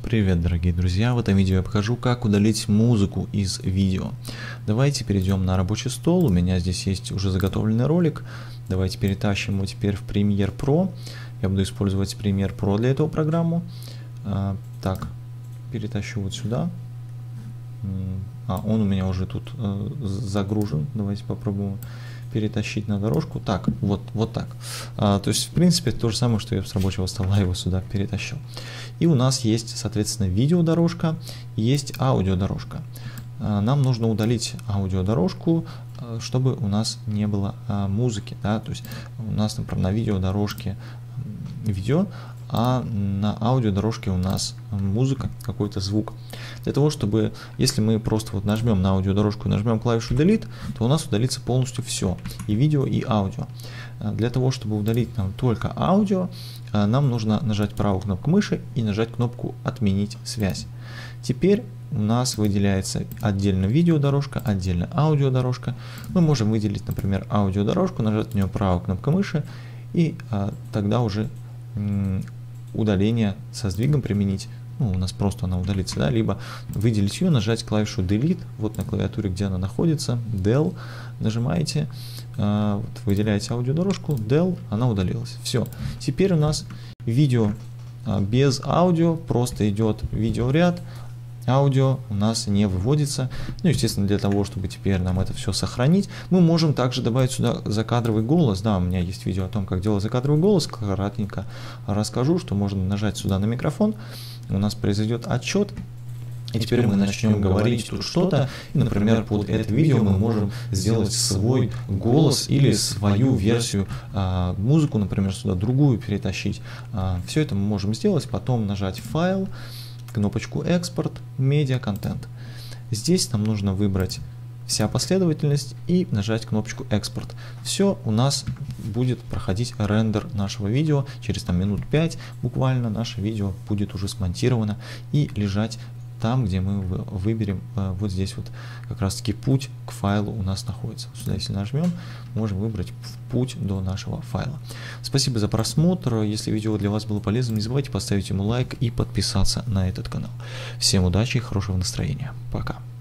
Привет, дорогие друзья! В этом видео я покажу, как удалить музыку из видео. Давайте перейдем на рабочий стол. У меня здесь есть уже заготовленный ролик. Давайте перетащим его теперь в Premiere Pro. Я буду использовать Premiere Pro для этого программу. Так, перетащу вот сюда. Он у меня уже тут загружен. Давайте попробуем перетащить на дорожку. Так, вот так. То есть, в принципе, это то же самое, что я с рабочего стола его сюда перетащил. И у нас есть, соответственно, видеодорожка, есть аудиодорожка. Нам нужно удалить аудиодорожку, чтобы у нас не было музыки. Да? То есть у нас, например, на видеодорожке видео, а на аудиодорожке у нас музыка, какой-то звук. Для того, чтобы, если мы просто вот нажмем на аудиодорожку и нажмем клавишу Delete, то у нас удалится полностью все, и видео, и аудио. Для того, чтобы удалить нам только аудио, нам нужно нажать правую кнопку мыши и нажать кнопку «Отменить связь». Теперь у нас выделяется отдельно видеодорожка, отдельно аудиодорожка. Мы можем выделить, например, аудиодорожку, нажать на нее правой кнопкой мыши, и тогда уже удаление со сдвигом применить. У нас просто она удалится, да, либо выделить ее, нажать клавишу Delete, вот на клавиатуре, где она находится, Del, нажимаете, выделяете аудиодорожку, Del, она удалилась. Все. Теперь у нас видео без аудио, просто идет видеоряд, аудио у нас не выводится. Ну, естественно, для того, чтобы теперь нам это все сохранить, мы можем также добавить сюда закадровый голос. Да, у меня есть видео о том, как делать закадровый голос. Кратенько расскажу, что можно нажать сюда на микрофон. У нас произойдет отчет. И теперь мы начнем говорить тут что-то. И, например, под это видео мы можем сделать свой голос или свою версию, музыку, например, сюда другую перетащить. Все это мы можем сделать, потом нажать «Файл», кнопочку «Экспорт», «Медиа-контент». Здесь нам нужно выбрать вся последовательность и нажать кнопочку «Экспорт». Все, у нас будет проходить рендер нашего видео. Через минут 5 буквально наше видео будет уже смонтировано и лежать там, где мы выберем. Вот здесь вот как раз таки путь к файлу у нас находится. Сюда, если нажмем, можем выбрать путь до нашего файла. Спасибо за просмотр. Если видео для вас было полезным, не забывайте поставить ему лайк и подписаться на этот канал. Всем удачи и хорошего настроения. Пока.